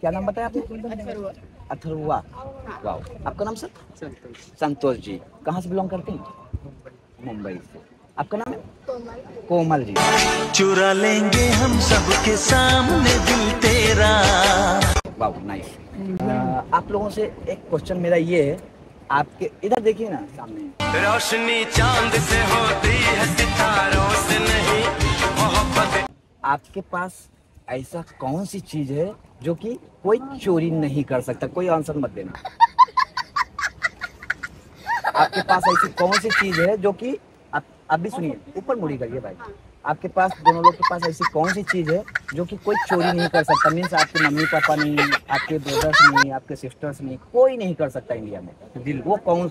क्या नाम बताया आपने? अथर्वा। वाह, आपका नाम सर? संतोष जी। कहाँ से बिलोंग करते हैं? मुंबई से। आपका नाम है? कोमल जी। चुरा लेंगे हम सबके सामने दिल तेरा। वाह, नाइस। आप लोगों से एक क्वेश्चन मेरा ये है, आपके इधर देखिए ना सामने, रोशनी चांद से होती है सितारों से नहीं मोहब्बत। आपके पास ऐसा कौन सी चीज है जो कि कोई चोरी नहीं कर सकता? कोई आंसर मत देना। आपके पास ऐसी कौन सी चीज है जो कि आप भी सुनिए, ऊपर मुड़ी करिए भाई। आपके पास, दोनों लोग के पास ऐसी कौन सी चीज है जो कि कोई चोरी नहीं कर सकता? मीन्स आपके मम्मी पापा नहीं, आपके ब्रदर्स नहीं, आपके सिस्टर्स नहीं, कोई नहीं कर सकता इंडिया में। दिल, वो कौन?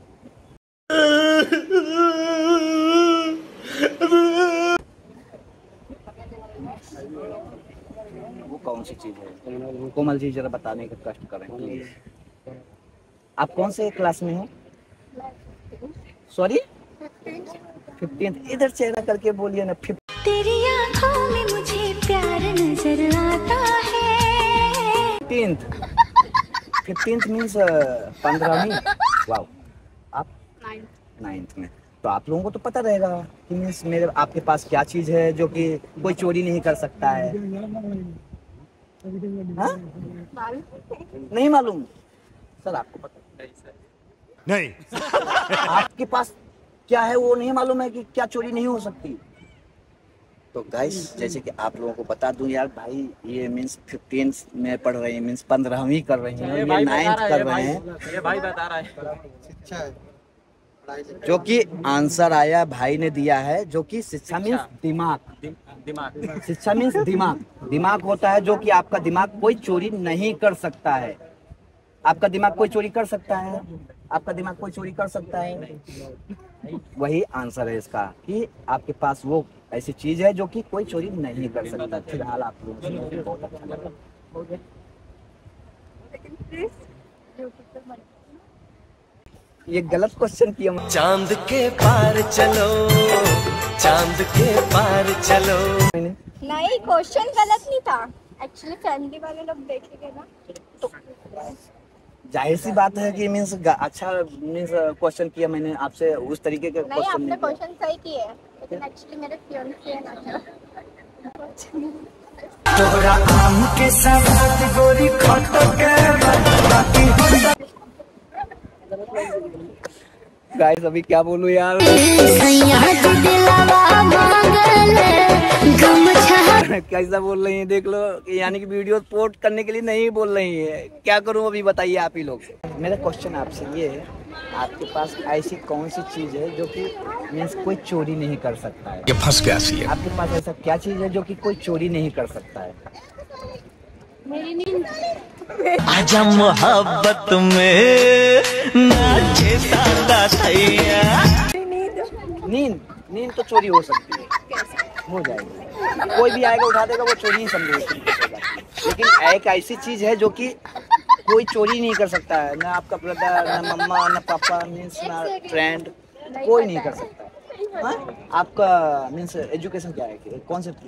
वो कौन सी चीज है? कोमल जी जरा बताने का कष्ट करें प्लीज। आप कौन से क्लास में हैं? Sorry, 15th। इधर चेहरा करके बोलिए ना। तेरी आंखों में मुझे प्यार नजर आता है। 15th means 15वीं। वाओ, आप 9th में। तो आप लोगों को तो पता रहेगा कि मीन्स मेरे आपके पास क्या चीज है जो कि कोई चोरी नहीं कर सकता है। हाँ? नहीं मालूम सर, आपको पता नहीं। आपके पास क्या है वो नहीं मालूम है कि क्या चोरी नहीं हो सकती? तो गाइस, जैसे कि आप लोगों को बता दूं यार, भाई ये मीन्स 15th में पढ़ रही है, मीन्स 15वीं कर रही है, ये 9th कर रहे हैं। ये भाई बता रहा है जो कि आंसर आया भाई ने दिया है, जो कि शिक्षा मीन्स दिमाग। दिमाग। शिक्षा मीन्स दिमाग। दिमाग होता है जो कि आपका दिमाग कोई चोरी नहीं कर सकता है। आपका दिमाग कोई चोरी कर सकता है? आपका दिमाग कोई चोरी कर सकता है? वही आंसर है इसका, कि आपके पास वो ऐसी चीज है जो कि कोई चोरी नहीं कर सकता। फिलहाल आप लोगों से बहुत अच्छा लगा। ये गलत क्वेश्चन किया। चांद के पार चलो, चांद के पार चलो। नहीं, क्वेश्चन गलत नहीं था एक्चुअली। फैमिली वाले लोग देखेंगे ना तो जाहिर सी बात है कि मीन्स अच्छा मीन्स क्वेश्चन किया मैंने आपसे, उस तरीके के नहीं, क्वेश्चन आपने क्वेश्चन सही किए हैं, लेकिन एक्चुअली मेरे फियांसे है ना। तोरा आम के साथ गोरी खटो के गाइस अभी क्या बोलूं यार। कैसा बोल रही हैं देख लो, यानी कि वीडियो पोस्ट करने के लिए नहीं बोल रही है। क्या करूं अभी बताइए आप ही लोग। मेरा क्वेश्चन आपसे ये है, आपके पास ऐसी कौन सी चीज है जो कि मीन्स कोई चोरी नहीं कर सकता है? ये फंस गया सी है। आपके पास ऐसा क्या चीज है जो कि कोई चोरी नहीं कर सकता है? मेरी नींद। आजा मोहब्बत में नाचे सादा थैया। नींद। नींद तो चोरी हो सकती है, हो जाएगी। कोई भी आएगा उठा देगा, वो चोरी ही समझेगा। लेकिन एक ऐसी चीज है जो कि कोई चोरी नहीं कर सकता है, ना आपका ब्रदर, ना मम्मा, ना पापा, मीन्स ना फ्रेंड, कोई नहीं कर सकता। हाँ? आपका मीन्स एजुकेशन क्या है, कौन से?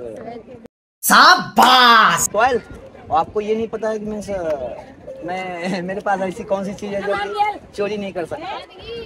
शाबाश। 12th। और आपको ये नहीं पता है कि मीन्स मेरे पास ऐसी कौन सी चीज है जो कि चोरी नहीं कर सकता?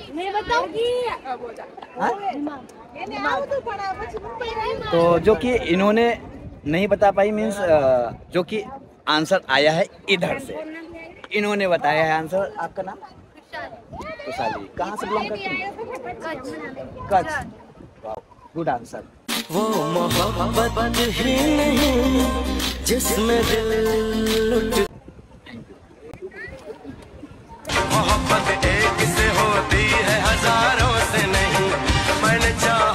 तो जो कि इन्होंने नहीं बता पाई, मीन्स जो कि आंसर आया है इधर से, इन्होंने बताया है आंसर। आपका नाम? खुशहाली। कहाँ से बिलोंग करते हैं? कच्छ। Good answer. वो मोहब्बत ही नहीं जिसमें दिल लुट। मोहब्बत एक से होती है हजारों से नहीं। मैंने चाहा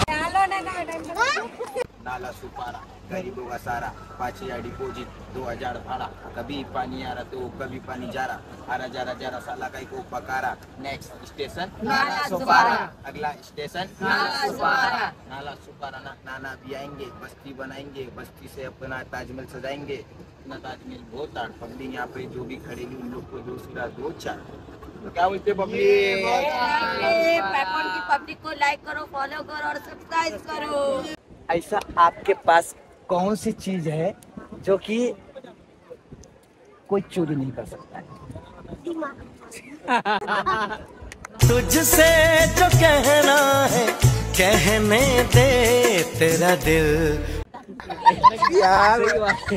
नाला सुपारा, गरीबों का सारा, 5,000 डिपोजिट, 2,000 भाड़ा, कभी पानी आ रहा तो कभी पानी जा रहा, आ रहा जा रहा साला का को पकारा। नेक्स्ट स्टेशन नाला सुपारा, अगला स्टेशन नाला सुपारा। नाला सुपारा ना नाना भी आएंगे, बस्ती बनाएंगे, बस्ती से अपना ताजमहल सजाएंगे। अपना ताजमहल बहुत आठ पब्लिक यहाँ पे जो भी खड़ेगी उन लोग को 2 सिरा 2 4। तो क्या बोलते पब्लिक? पब्लिक को लाइक करो, फॉलो करो और सब्सक्राइब करो। ऐसा आपके पास कौन सी चीज है जो कि कोई चोरी नहीं कर सकता है। तुझसे जो कहना है कहने दे तेरा दिल। यार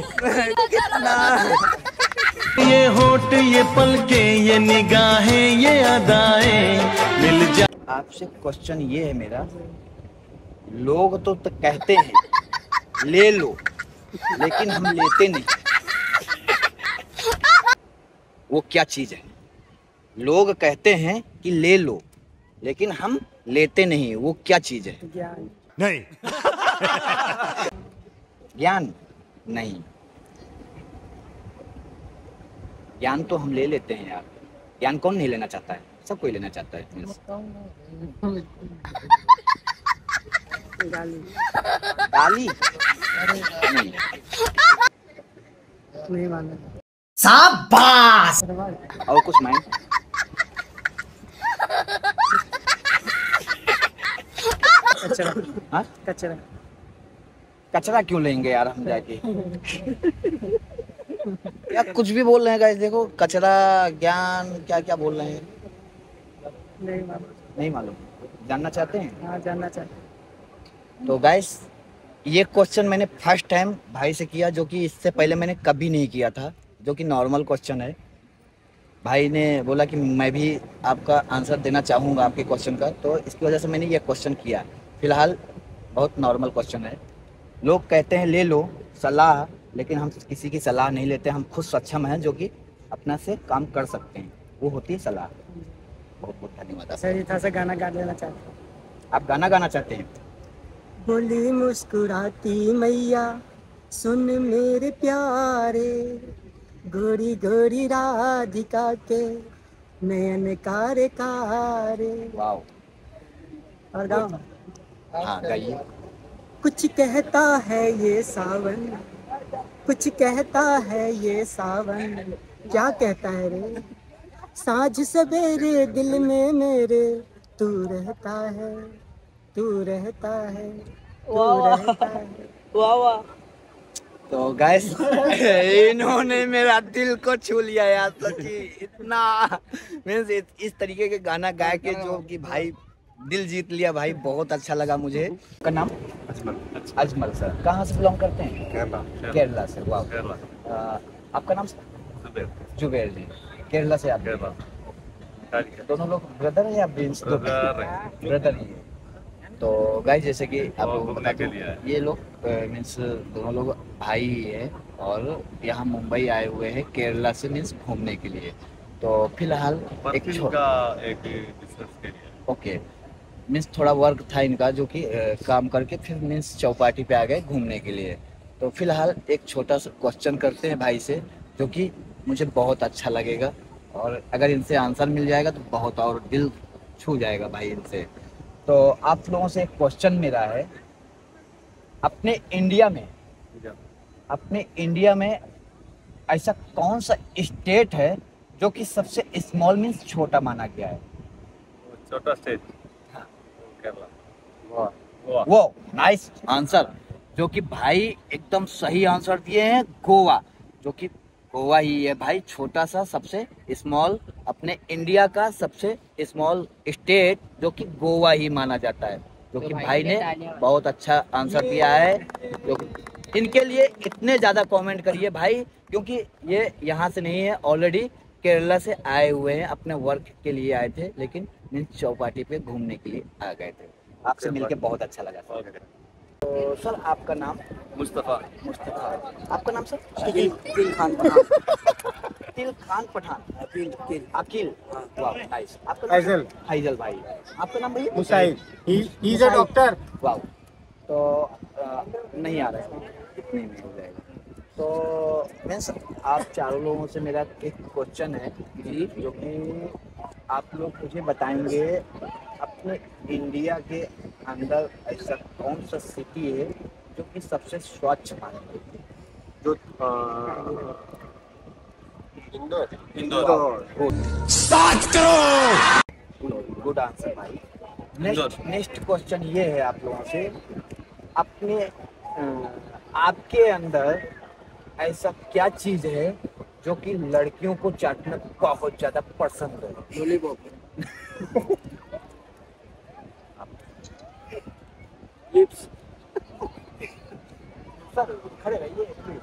ये होठ ये पलके ये निगाहें ये अदाएं मिल जा। आपसे क्वेश्चन ये है मेरा, लोग तो कहते हैं ले लो, लेकिन हम लेते नहीं, वो क्या चीज है? लोग कहते हैं कि ले लो, लेकिन हम लेते नहीं, वो क्या चीज है? नहीं। ज्ञान नहीं। ज्ञान तो हम ले लेते हैं यार। ज्ञान कौन नहीं लेना चाहता है? सब कोई लेना चाहता है। गाली नहीं। शाबाश। और कुछ माइंड? हाँ? कचरा। कचरा क्यों लेंगे यार हम जाके? यार कुछ भी बोल रहे हैं गाइस, देखो कचरा, ज्ञान, क्या क्या बोल रहे हैं। नहीं मालूम। जानना चाहते हैं? हाँ, जानना चाहते। तो गाइस ये क्वेश्चन मैंने फर्स्ट टाइम भाई से किया, जो कि इससे पहले मैंने कभी नहीं किया था, जो कि नॉर्मल क्वेश्चन है। भाई ने बोला कि मैं भी आपका आंसर देना चाहूँगा आपके क्वेश्चन का, तो इसकी वजह से मैंने ये क्वेश्चन किया। फिलहाल बहुत नॉर्मल क्वेश्चन है। लोग कहते हैं ले लो सलाह, लेकिन हम किसी की सलाह नहीं लेते। हम खुद सक्षम हैं जो कि अपना से काम कर सकते हैं, वो होती है सलाह। बहुत बहुत धन्यवाद। सही था से गाना गा लेना चाहते। आप गाना गाना चाहते हैं? बोली मुस्कुराती मैया सुन मेरे प्यारे, गोरी गोरी राधिका के नयन कारे कारे। वाओ। और गाओ। हाँ गाइए। कुछ कहता है ये सावन, कुछ कहता है ये सावन, क्या कहता है रे? साँझ सवेरे दिल में मेरे तू रहता है, तू रहता है, तू रहता है। वाह वाह। तो गाइस इन्होंने मेरा दिल को छू लिया यार, तो कि इतना मीन्स इस तरीके के गाना गा के जो कि भाई दिल जीत लिया भाई, बहुत अच्छा लगा मुझे। का नाम? अजमल सर। कहाँ से बिलोंग करते हैं? केरला से। वाह। आपका नाम? जुबेर जी। केरला से आप? दोनों लोग ब्रदर है या ब्रदर ही है? तो गाइस जैसे कि आप लोगों को बता दूं, ये लोग मीन्स दोनों लोग भाई ही है और यहाँ मुंबई आए हुए हैं केरला से मीन्स घूमने के लिए। तो फिलहाल ओके मीन्स थोड़ा वर्क था इनका, जो कि काम करके फिर मीन्स चौपाटी पे आ गए घूमने के लिए। तो फिलहाल एक छोटा सा क्वेश्चन करते हैं भाई से, जो कि मुझे बहुत अच्छा लगेगा, और अगर इनसे आंसर मिल जाएगा तो बहुत और दिल छू जाएगा भाई इनसे। तो आप लोगों से एक क्वेश्चन मेरा है, अपने इंडिया में ऐसा कौन सा स्टेट है जो कि सबसे स्मॉल मीन्स छोटा माना गया है? छोटा स्टेट? हाँ। केरला। वो नाइस आंसर, जो कि भाई एकदम सही आंसर दिए हैं। गोवा, जो कि गोवा ही है भाई छोटा सा सबसे स्मॉल, अपने इंडिया का सबसे स्मॉल स्टेट जो कि गोवा ही माना जाता है, जो कि भाई ने बहुत अच्छा आंसर दिया है। जो इनके लिए इतने ज़्यादा कमेंट करिए भाई, क्योंकि ये यहाँ से नहीं है, ऑलरेडी केरला से आए हुए हैं, अपने वर्क के लिए आए थे, लेकिन मीन्स चौपाटी पे घूमने के लिए आ गए थे। आपसे मिलके बहुत अच्छा लगा। तो सर आपका नाम? मुस्तफ़ा। आपका नाम सर? तिल खान पठान। तिल खान पठान। अकील। वाह नाइस। आपका फैजल। फैजल भाई। आपका नाम भैया? Musaid. He is a doctor. वाह। तो नहीं आ रहा है, इतने में हो जाएगा। तो मीन्स आप चारों लोगों से मेरा एक क्वेश्चन है जी, जो कि आप लोग मुझे बताएंगे अपने इंडिया के अंदर ऐसा कौन सा सिटी है जो कि सबसे स्वच्छ माना जाता है? जो इंदौर। गुड आंसर भाई। नेक्स्ट क्वेश्चन ये है आप लोगों से, अपने आपके अंदर ऐसा क्या चीज है जो कि लड़कियों को चाटना बहुत ज्यादा पसंद है? लॉलीपॉप। लिप्स। सर खड़े रहिए please।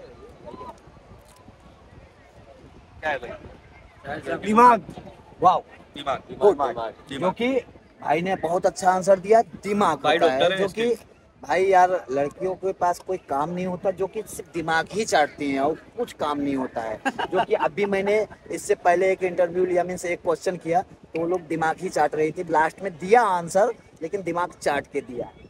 क्या है भाई? दिमाग। वाओ, दिमाग। गुड। जो कि भाई ने बहुत अच्छा आंसर दिया, दिमाग भाई होता है, डॉक्टर है जो कि भाई यार लड़कियों के पास कोई काम नहीं होता, जो कि सिर्फ दिमाग ही चाटती हैं और कुछ काम नहीं होता है। जो कि अभी मैंने इससे पहले एक इंटरव्यू लिया, मीन्स एक क्वेश्चन किया, तो वो लोग दिमाग ही चाट रही थी, लास्ट में दिया आंसर लेकिन दिमाग चाट के दिया।